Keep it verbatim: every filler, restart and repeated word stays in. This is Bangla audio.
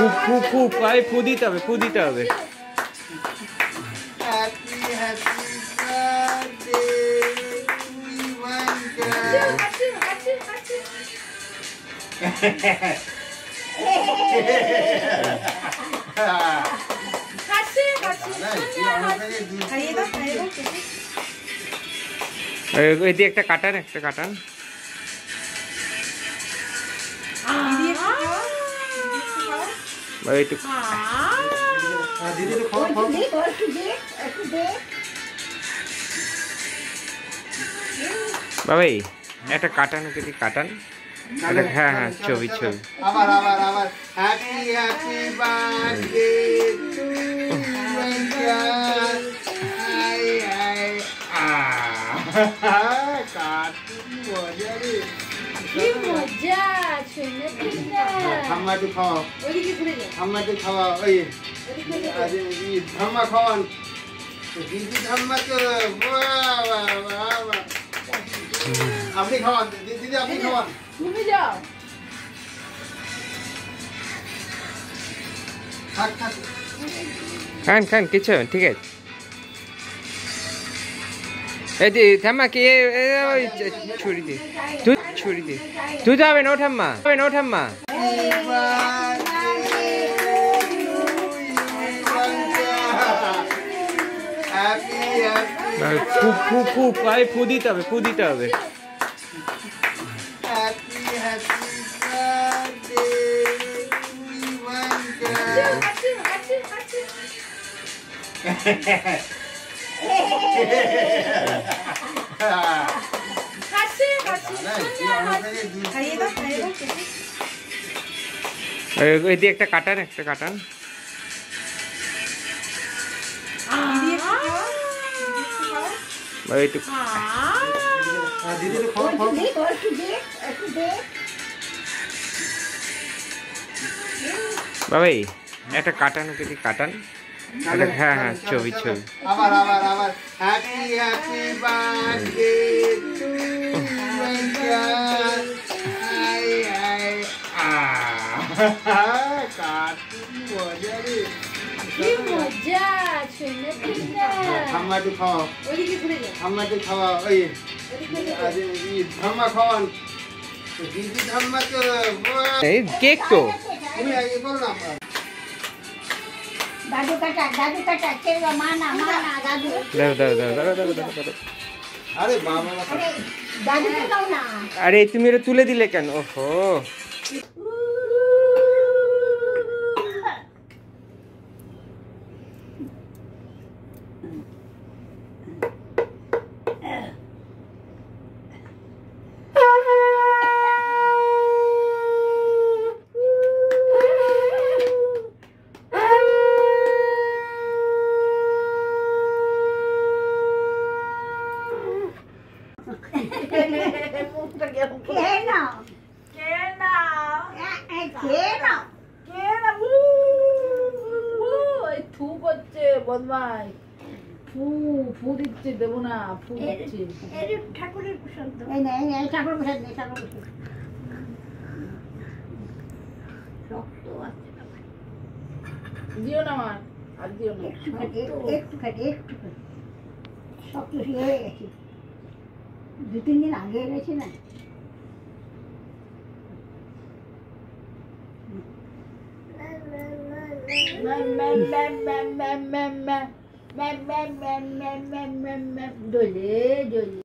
ফু ফু ফু পায়ে ফু দিতে হবে, ফু দিতে হবে। Happy happy birthday Ivanka. এই দিয়ে একটা কাটান, একটা কাটান। বাবাই একটা কাটান, ওকে দিয়ে কাটান। হ্যাঁ হ্যাঁ, ছবি ছবি। আবার আবার আবার happy happy birthday to Ivanka. হাই হাই আ কাটি মজা রে, কি মজা। ছেলে পিলা ঠাম্মা একটু খাওয়াও, ওইদিকে ঘুরে যা, ঠাম্মা একটু খাওয়াও। ওই ওইদিকে ঘুরে যা। আরে এই ঠাম্মা খাওয়ান, দিদি ঠাম্মা তো বাহ বাহ বাহ বাহ। আপনি খাওয়ান দিদি, আপনি খাওয়ান। ঘুরে যাও। থাক থাক খান খান, কিছু হবে না, ঠিক আছে। এই যে ঠাম্মা কি ওই ছুরি দি, তুই ছুরি দি, তুই যাবে না ঠাম্মা, যাবে না ঠাম্মা। ফু ফু ফু পায়ে ফু দিতে হবে, ফু দিতে হবে। Happy happy birthday Ivanka. এই দিয়ে একটা কাটান, একটা কাটান। বাবাই একটা কাটান, ওকে দিয়ে কাটান। হ্যাঁ হ্যাঁ, ছবি ছবি। আবার আবার আবার happy happy birthday to Ivanka. হাই হাই আ কাটি মজা রে, কি মজা। ছেলে পিলা ঠাম্মা একটু খাওয়াও, ওইদিকে ঘুরে যা, ঠাম্মা একটু খাওয়াও। ওই ওইদিকে ঘুরে যা। আরে এই ঠাম্মা খাওয়ান, দিদি ঠাম্মা তো বাহ। এই কেক তো তুমি আগে বলো না। দাদু কাটা, দাদু কাটা, ছেলে মানা মানা দাদু। দাও দাও দাও দাও দাও দাও দাও। আরে বাবা, আরে দাদুকে দাও না। আরে তুমি এটা তুলে দিলে কেন? ওহো, খেয়ে নাও, খেয়ে নাও, এই খেয়ে নাও। খেয়ে নাও। উ, উ, এই থু করছে বদমাই। ফু ফু দিচ্ছে, দেবো না, ফু দিচ্ছে। এর ঠাকুরের প্রসাদ। এই নে, এই নে, এই ঠাকুর প্রসাদ নে, ঠাকুর প্রসাদ। শক্ত আছে বাবা। দিও না মা, আর দিও না। একটু খাটি, একটু খাটি, একটু খাটি। শক্ত শিয়ে হয়ে গেছে, দু তিন দিন আগে গেছে না। দোলে দোলে